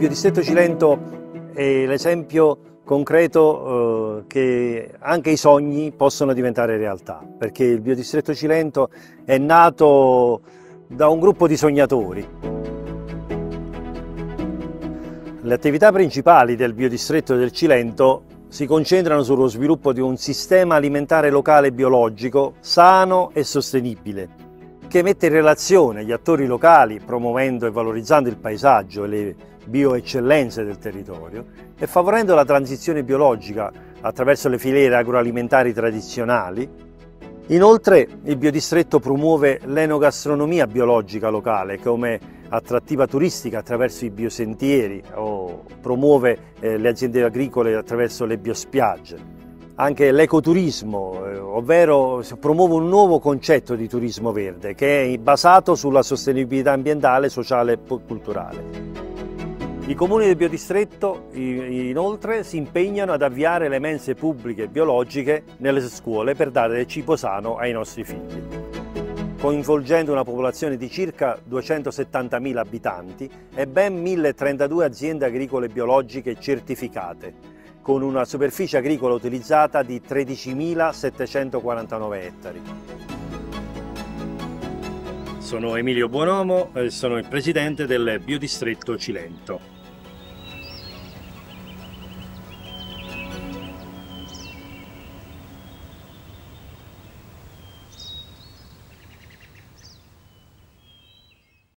biodistretto Cilento è l'esempio concreto che anche i sogni possono diventare realtà, perché il biodistretto Cilento è nato da un gruppo di sognatori. Le attività principali del biodistretto del Cilento si concentrano sullo sviluppo di un sistema alimentare locale biologico sano e sostenibile, che mette in relazione gli attori locali, promuovendo e valorizzando il paesaggio e le bioeccellenze del territorio e favorendo la transizione biologica attraverso le filiere agroalimentari tradizionali. Inoltre il biodistretto promuove l'enogastronomia biologica locale come attrattiva turistica attraverso i biosentieri o promuove le aziende agricole attraverso le biospiagge. Anche l'ecoturismo, ovvero promuove un nuovo concetto di turismo verde che è basato sulla sostenibilità ambientale, sociale e culturale. I comuni del biodistretto inoltre si impegnano ad avviare le mense pubbliche biologiche nelle scuole per dare del cibo sano ai nostri figli, coinvolgendo una popolazione di circa 270.000 abitanti e ben 1.032 aziende agricole biologiche certificate, con una superficie agricola utilizzata di 13.749 ettari. Sono Emilio Buonomo e sono il presidente del biodistretto Cilento.